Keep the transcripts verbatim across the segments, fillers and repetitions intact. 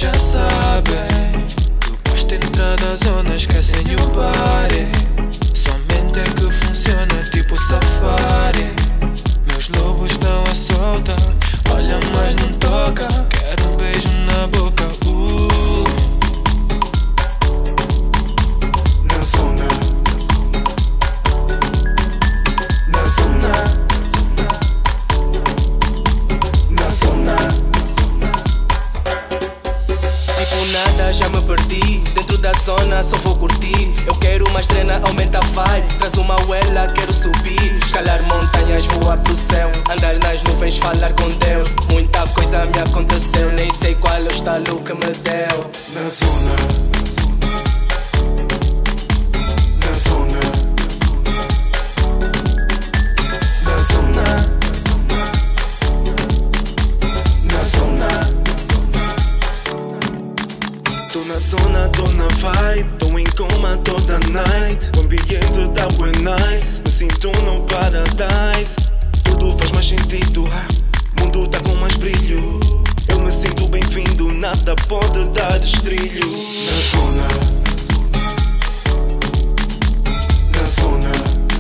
já sabem. Depois de entrar na zona esquecem o party. Somente é que funciona tipo safari. Meus lobos estão a solta. Olha mas não toca. Quero um beijo na boca. uh. Na zona, na zona, na zona. Tipo nada, já me perdi. Dentro da zona só vou curtir. Eu quero mais drena, aumenta a vibe. Traz uma uela, quero subir. Escalar montanhas, voar pro céu. Andar nas nuvens, falar com Deus. Muita coisa me aconteceu. Nem sei qual é o estalo que me deu. Na zona, na zona, na zona, na zona. Tô na zona, tô na vibe. Tô em coma toda night. O ambiente tá bem nice. Me sinto no paradise. Tudo faz mais sentido. O mundo tá com mais brilho. Eu me sinto bem-vindo. Nada pode dar destrilho. Na zona, na zona,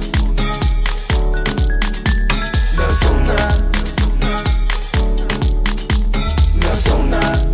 na zona, na zona.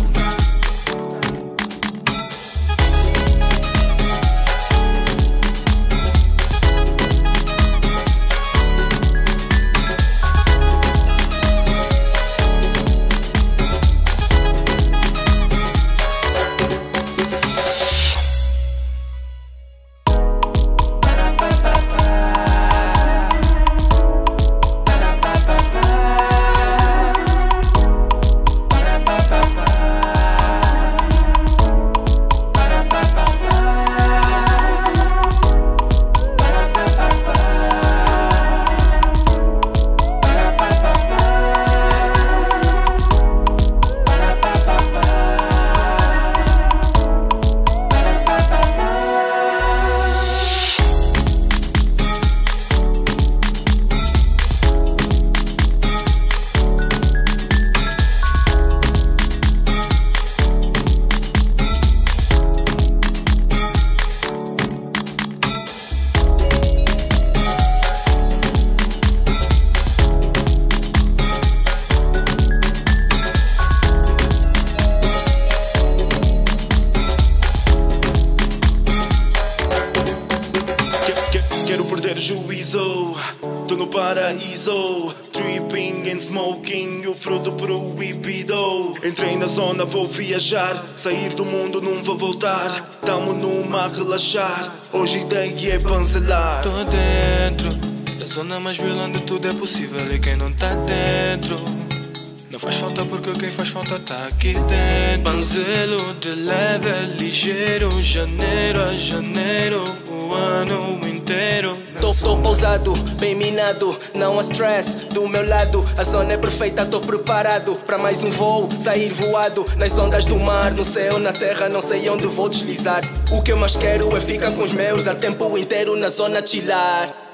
Quero perder juízo, tô no paraíso. Tripping and smoking, o fruto proibido. Entrei na zona, vou viajar. Sair do mundo, não vou voltar. Tamo numa a relaxar. Hoje a ideia é panzelar. Tô dentro da zona mais violenta, tudo é possível. E quem não tá dentro não faz falta, porque quem faz falta tá aqui dentro. Panzelo de leve, ligeiro. Janeiro a janeiro, o ano inteiro. Tô, tô pousado, bem minado, não há stress do meu lado. A zona é perfeita, tô preparado pra mais um voo, sair voado nas ondas do mar, no céu, na terra, não sei onde vou deslizar. O que eu mais quero é ficar com os meus, a tempo inteiro na zona chilar.